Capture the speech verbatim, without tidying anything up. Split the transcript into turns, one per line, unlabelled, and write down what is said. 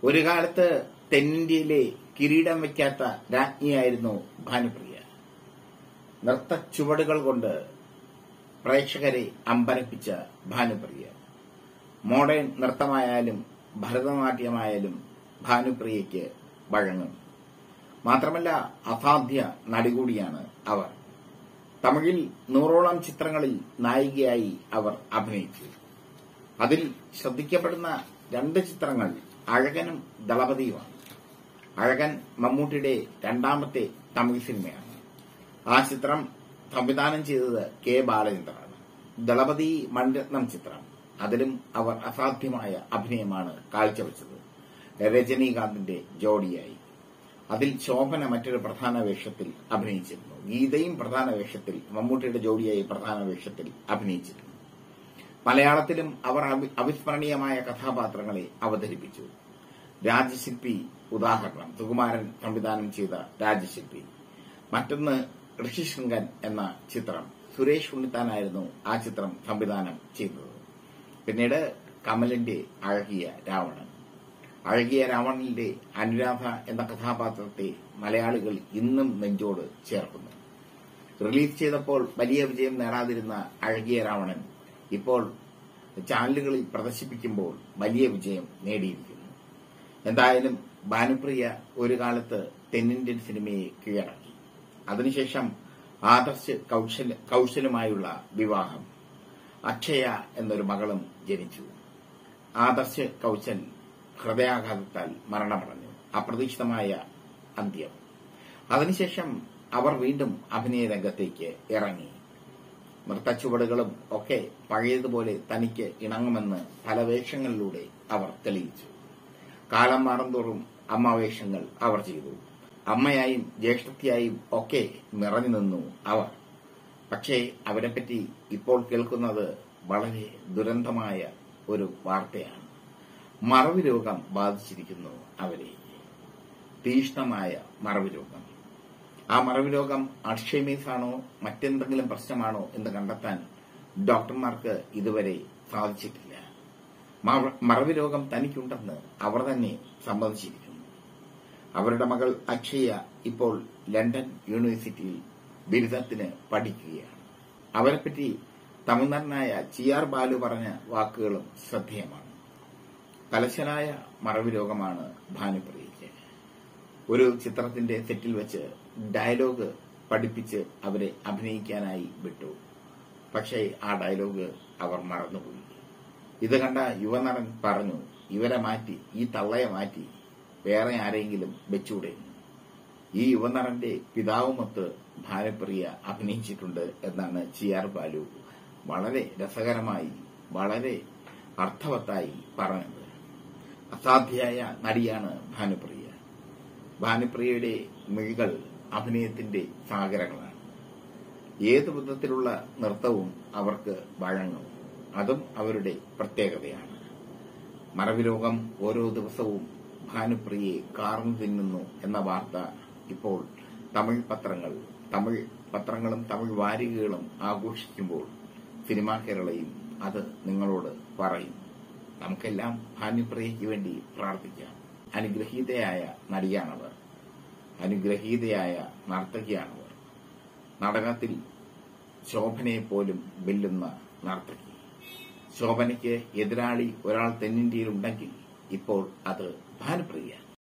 ഒരു കാലത്ത് തെന്നിന്ത്യയിലെ കിരീടം വയ്ക്കാത്ത രാജ്ഞിയായിരുന്നു ഭാനുപ്രിയ. നൃത്ത ചുവടുകൾ കൊണ്ട് പ്രേക്ഷകരെ അമ്പരപ്പിച്ച ഭാനുപ്രിയ. മോഡേൺ നൃത്തമായാലും ഭരതനാട്യമായാലും ഭാനുപ്രിയയ്ക്ക് വഴങ്ങും. മാത്രമല്ല അസാധ്യ നടി കൂടിയാണ് അവർ. തമിഴിൽ നൂറോളം ചിത്രങ്ങളിൽ നായികയായി അവർ അഭിനയിച്ചു. അതിൽ ശ്രദ്ധിക്കപ്പെടുന്ന രണ്ട് ചിത്രങ്ങൾ അഴകനും ദളപതിയുമാണ്. അഴകൻ മമ്മൂട്ടിയുടെ രണ്ടാമത്തെ തമിഴ് സിനിമയാണ്. ആ ചിത്രം സംവിധാനം ചെയ്തത് കെ ബാലചന്ദ്രനാണ്. ദളപതി മണിരത്നം ചിത്രം, അതിലും അവർ അസാധ്യമായ അഭിനയമാണ് കാഴ്ചവെച്ചത്. രജനീകാന്തിന്റെ ജോഡിയായി. അതിൽ ശോഭന മറ്റൊരു പ്രധാന വേഷത്തിൽ അഭിനയിച്ചിരുന്നു. ഗീതയും പ്രധാന വേഷത്തിൽ, മമ്മൂട്ടിയുടെ ജോഡിയായി പ്രധാന വേഷത്തിൽ അഭിനയിച്ചിരുന്നു. മലയാളത്തിലും അവർ അവിസ്മരണീയമായ കഥാപാത്രങ്ങളെ അവതരിപ്പിച്ചു. രാജശില്പി ഉദാഹരണം, സുകുമാരൻ സംവിധാനം ചെയ്ത രാജശില്പി. മറ്റൊന്ന് ഋഷിശൃംഗൻ എന്ന ചിത്രം, സുരേഷ് ഉണ്ണിത്താനായിരുന്നു ആ ചിത്രം സംവിധാനം ചെയ്തത്. പിന്നീട് കമലിന്റെ അഴകിയ രാവണൻ. അഴകിയ രാവണനിലെ അനുരാധ എന്ന കഥാപാത്രത്തെ മലയാളികൾ ഇന്നും നെഞ്ചോട് ചേർക്കുന്നു. റിലീസ് ചെയ്തപ്പോൾ വലിയ വിജയം നേടാതിരുന്ന അഴകിയ രാവണൻ ഇപ്പോൾ ചാനലുകളിൽ പ്രദർശിപ്പിക്കുമ്പോൾ വലിയ വിജയം നേടിയിരിക്കുന്നു. എന്തായാലും ഭാനുപ്രിയ ഒരു കാലത്ത് തെന്നിന്ത്യൻ സിനിമയെ കീഴടക്കി. അതിനുശേഷം ആദർശ് കൌശലുമായുള്ള വിവാഹം. അക്ഷയ എന്നൊരു മകളും ജനിച്ചു. ആദർശ് കൌശൽ ഹൃദയാഘാതത്താൽ മരണമടഞ്ഞു. അപ്രതീക്ഷിതമായ അന്ത്യം. അതിനുശേഷം അവർ വീണ്ടും അഭിനയ രംഗത്തേക്ക് ഇറങ്ങി. നൃത്തച്ചുവടുകളും ഒക്കെ പഴയതുപോലെ തനിക്ക് ഇണങ്ങുമെന്ന് പല വേഷങ്ങളിലൂടെ അവർ തെളിയിച്ചു. കാലം മാറുന്തോറും അമ്മ വേഷങ്ങൾ അവർ ചെയ്തു. അമ്മയായും ജ്യേഷ്ഠത്തിയായും ഒക്കെ നിറഞ്ഞു നിന്നു അവർ. പക്ഷേ അവരെപ്പറ്റി ഇപ്പോൾ കേൾക്കുന്നത് വളരെ ദുരന്തമായ ഒരു വാർത്തയാണ്. മറവി രോഗം ബാധിച്ചിരിക്കുന്നു അവരെ. തീഷ്ണമായ മറവി രോഗം. ആ മറവി രോഗം അൾഷൈമേഴ്സ് ആണോ മറ്റെന്തെങ്കിലും പ്രശ്നമാണോ എന്ന് കണ്ടെത്താൻ ഡോക്ടർമാർക്ക് ഇതുവരെ സാധിച്ചിട്ടില്ല. മറവി രോഗം തനിക്കുണ്ടെന്ന് അവർ തന്നെ സമ്മതിച്ചിരിക്കുന്നു. അവരുടെ മകൾ അക്ഷയ ഇപ്പോൾ ലണ്ടൻ യൂണിവേഴ്സിറ്റിയിൽ ബിരുദത്തിന് പഠിക്കുകയാണ്. അവരെപ്പറ്റി തമിഴ്നാടനായ ചി ആർ ബാലു പറഞ്ഞ വാക്കുകളും ശ്രദ്ധേയമാണ്. കലശനായ മറവി രോഗമാണ് ഭാനുപ്രിയയ്ക്ക്. ഒരു ചിത്രത്തിന്റെ സെറ്റിൽ വെച്ച് ഡയലോഗ് പഠിപ്പിച്ച് അവരെ അഭിനയിക്കാനായി വിട്ടു. പക്ഷേ ആ ഡയലോഗ് അവർ മറന്നുപോയി. ഇത് കണ്ട യുവനടൻ പറഞ്ഞു, ഇവരെ മാറ്റി, ഈ തള്ളയെ മാറ്റി വേറെ ആരെങ്കിലും വെച്ചൂടെ. ഈ യുവനടന്റെ പിതാവുമൊത്ത് ഭാനുപ്രിയ അഭിനയിച്ചിട്ടുണ്ട് എന്നാണ് ചി ആർ ബാലു വളരെ രസകരമായി, വളരെ അർത്ഥവത്തായി പറഞ്ഞത്. അസാധ്യയായ നടിയാണ് ഭാനുപ്രിയ. ഭാനുപ്രിയയുടെ മിഴികൾ അഭിനയത്തിന്റെ സാഗരങ്ങളാണ്. ഏതു വിധത്തിലുള്ള നൃത്തവും അവർക്ക് വഴങ്ങും. അതും അവരുടെ പ്രത്യേകതയാണ്. മറവി രോഗം ഓരോ ദിവസവും ഭാനുപ്രിയയെ കാർന്നു തിന്നുന്നു എന്ന വാർത്ത ഇപ്പോൾ തമിഴ് പത്രങ്ങൾ തമിഴ് പത്രങ്ങളും തമിഴ് വാരികകളും ആഘോഷിക്കുമ്പോൾ സിനിമാ കേരളയും അത് നിങ്ങളോട് പറയും. നമുക്കെല്ലാം ഭാനുപ്രിയയ്ക്ക് വേണ്ടി പ്രാർത്ഥിക്കാം. അനുഗ്രഹീതയായ നടിയാണവർ. അനുഗ്രഹീതയായ നർത്തകിയാണവർ. നടനത്തിൽ ശോഭനയെ പോലും വെല്ലുന്ന നർത്തകി. ശോഭനയ്ക്ക് എതിരാളി ഒരാൾ തെന്നിന്ത്യയിലുണ്ടെങ്കിൽ ഇപ്പോൾ അത് ഭാനുപ്രിയ.